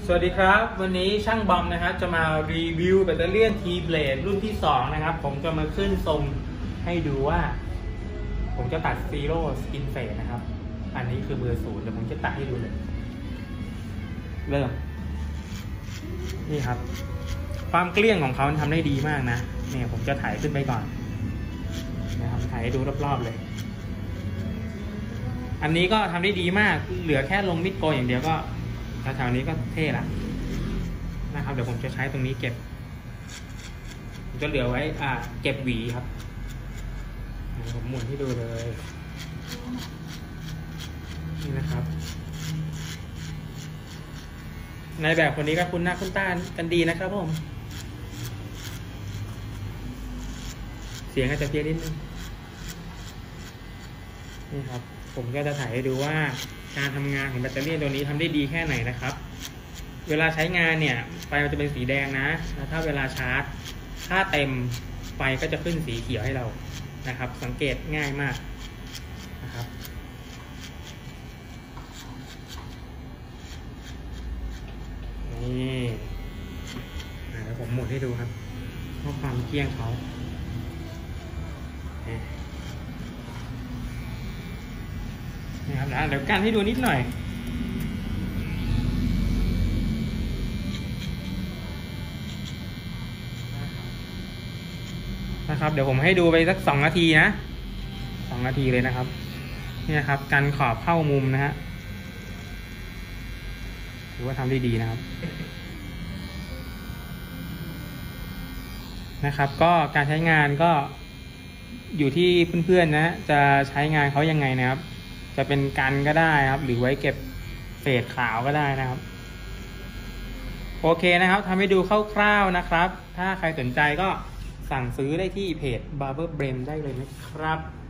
สวัสดีครับวันนี้ช่างบอมนะครับจะมารีวิวแบตเตอรี่ทีเบลดรุ่นที่2นะครับผมจะมาขึ้นทรงให้ดูว่าผมจะตัดซีโร่สกินเฟสนะครับอันนี้คือเบอร์0เดี๋ยวผมจะตัดให้ดูเลยเริ่มนี่ครับความเกลี้ยงของเขาทำได้ดีมากนะเนี่ยผมจะถ่ายขึ้นไปก่อนนะครับถ่ายให้ดูรอบๆเลยอันนี้ก็ทำได้ดีมากเหลือแค่ลงมิดโกอย่างเดียวก็แถวๆนี้ก็เท่ละนะครับเดี๋ยวผมจะใช้ตรงนี้เก็บผมจะเหลือไว้เก็บหวีครับผมหมุนให้ดูเลยนี่นะครับในแบบคนนี้ก็คุ้นหน้าคุ้นตากันดีนะครับผมเสียงอาจจะเพี้ยนนิดนึงนี่ครับผมก็จะถ่ายให้ดูว่าการทำงานของแบตเตอรี่ตัวนี้ทำได้ดีแค่ไหนนะครับเวลาใช้งานเนี่ยไฟมันจะเป็นสีแดงนะแล้วถ้าเวลาชาร์จถ้าเต็มไฟก็จะขึ้นสีเขียวให้เรานะครับสังเกตง่ายมากนะครับนี่เดี๋ยวผมหมุนให้ดูครับเพราะความเกลี้ยงเขานะครับเดี๋ยวกันให้ดูนิดหน่อยนะครับเดี๋ยวผมให้ดูไปสัก2 นาทีนะ2 นาทีเลยนะครับนี่นะครับกันขอบเข้ามุมนะฮะถือว่าทำได้ดีนะครับก็การใช้งานก็อยู่ที่เพื่อนๆนะจะใช้งานเขายังไงนะครับจะเป็นกันก็ได้ครับหรือไว้เก็บเศษขาวก็ได้นะครับโอเคนะครับทำให้ดูคร่าวๆนะครับถ้าใครสนใจก็สั่งซื้อได้ที่เพจ Barber Brain ได้เลยนะครับ